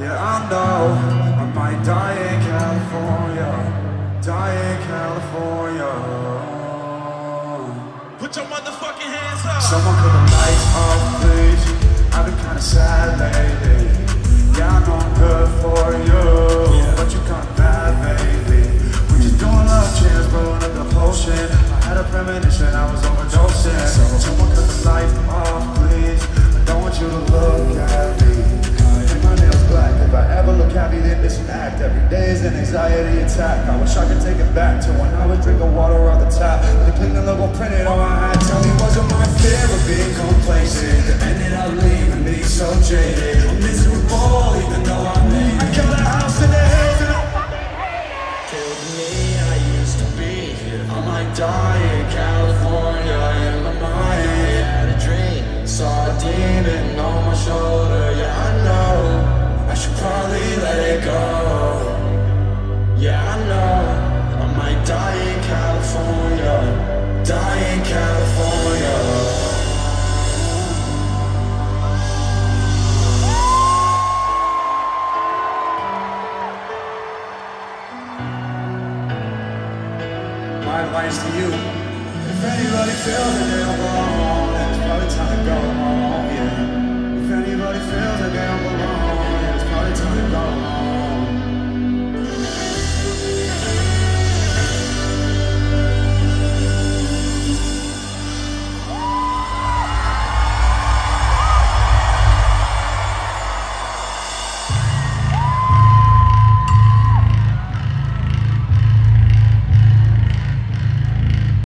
Yeah, I know I might die in California, die in California. Put your motherfucking hands up. Someone cut the lights off, please. I've been kinda sad lately. Yeah, I know I'm good for you, but you kinda bad, baby. We just doing love chants, blowing up the potion. I had a premonition, I was overdosing. Someone cut the lights off, please. I don't want you to look at me. And my nails black. If I ever look happy, then it's an act. Every day is an anxiety attack. I wish I could take it back to when I was drinking water out the tap. The cleaning logo printed on my hat. Tell me, was it my fear of being complacent that ended up leaving me so jaded? I'm miserable, even though I made it. I got a house in the hills and killed me, I used to be. I might die in California in my mind. I had a dream, saw a demon on my shoulder. Yeah, I know I should probably let it go. Yeah, I know I might die in California, die in California. My advice to you